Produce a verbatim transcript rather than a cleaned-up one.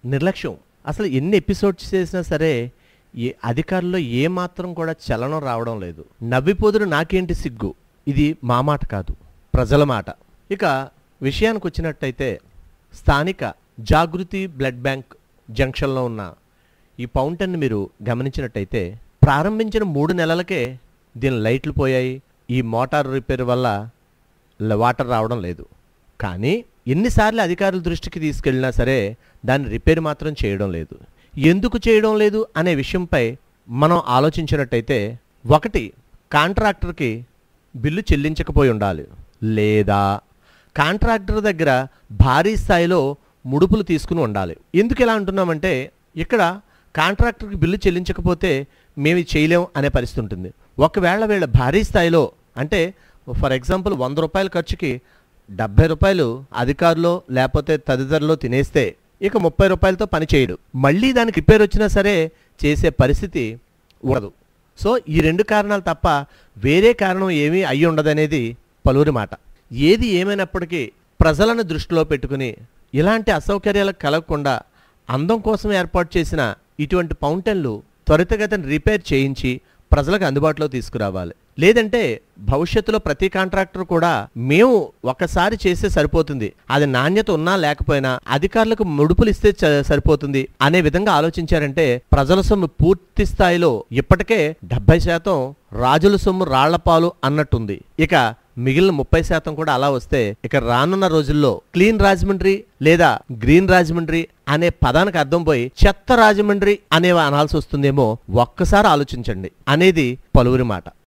నిర్లక్ష్యం. అసలు ఎన్ని ఎపిసోడ్స్ చేసినా సరే ఏ అధికారుల్లో ఏమాత్రం కూడా చలనం రావడం లేదు. నవ్విపోదురు నాకేంటి సిగ్గు, ఇది మా మాట కాదు, ప్రజల మాట. ఇక విషయానికి వచ్చినట్టయితే స్థానిక జాగృతి బ్లడ్ బ్యాంక్ జంక్షన్లో ఉన్న ఈ ఫౌంటైన్ మీరు గమనించినట్టయితే ప్రారంభించిన మూడు నెలలకే దీని లైట్లు పోయాయి. ఈ మోటార్ రిపేర్ వల్ల వాటర్ రావడం లేదు. కానీ ఎన్నిసార్లు అధికారుల దృష్టికి తీసుకెళ్ళినా సరే దాన్ని రిపేర్ మాత్రం చేయడం లేదు. ఎందుకు చేయడం లేదు అనే విషయంపై మనం ఆలోచించినట్టయితే, ఒకటి, కాంట్రాక్టర్కి బిల్లు చెల్లించకపోయి ఉండాలి, లేదా కాంట్రాక్టర్ దగ్గర భారీ స్థాయిలో ముడుపులు తీసుకుని ఉండాలి. ఎందుకు ఇలా అంటున్నామంటే, ఇక్కడ కాంట్రాక్టర్కి బిల్లు చెల్లించకపోతే మేము చేయలేం అనే పరిస్థితి ఉంటుంది. ఒకవేళ వీళ్ళ భారీ స్థాయిలో, అంటే ఫర్ ఎగ్జాంపుల్ వంద రూపాయల ఖర్చుకి డెబ్బై రూపాయలు అధికారులు లేకపోతే తదితరులు తినేస్తే ఇక ముప్పై రూపాయలతో పని చేయడు. మళ్ళీ దానికి రిపేర్ వచ్చినా సరే చేసే పరిస్థితి ఉండదు. సో ఈ రెండు కారణాలు తప్ప వేరే కారణం ఏమీ అయ్యి ఉండదనేది పలువురి మాట. ఏది ఏమైనప్పటికీ ప్రజలను దృష్టిలో పెట్టుకుని ఇలాంటి అసౌకర్యాలకు కలగకుండా అందం కోసం ఏర్పాటు చేసిన ఇటువంటి ఫౌంటైన్లు త్వరితగతిన రిపేర్ చేయించి ప్రజలకు అందుబాటులో తీసుకురావాలి. లేదంటే భవిష్యత్తులో ప్రతి కాంట్రాక్టర్ కూడా మేము ఒకసారి చేస్తే సరిపోతుంది, అది నాణ్యత ఉన్నా లేకపోయినా అధికారులకు ముడుపులు ఇస్తే సరిపోతుంది అనే విధంగా ఆలోచించారంటే ప్రజల సొమ్ము పూర్తి స్థాయిలో ఇప్పటికే డెబ్బై శాతం రాజుల సొమ్ము రాళ్లపాలు అన్నట్టుంది. ఇక మిగిలిన ముప్పై శాతం కూడా అలా వస్తే ఇక రానున్న రోజుల్లో క్లీన్ రాజమండ్రి లేదా గ్రీన్ రాజమండ్రి అనే పదానికి అర్థం పోయి చెత్త రాజమండ్రి అనేవి అనాల్సి వస్తుందేమో ఒక్కసారి ఆలోచించండి అనేది పలువురి మాట.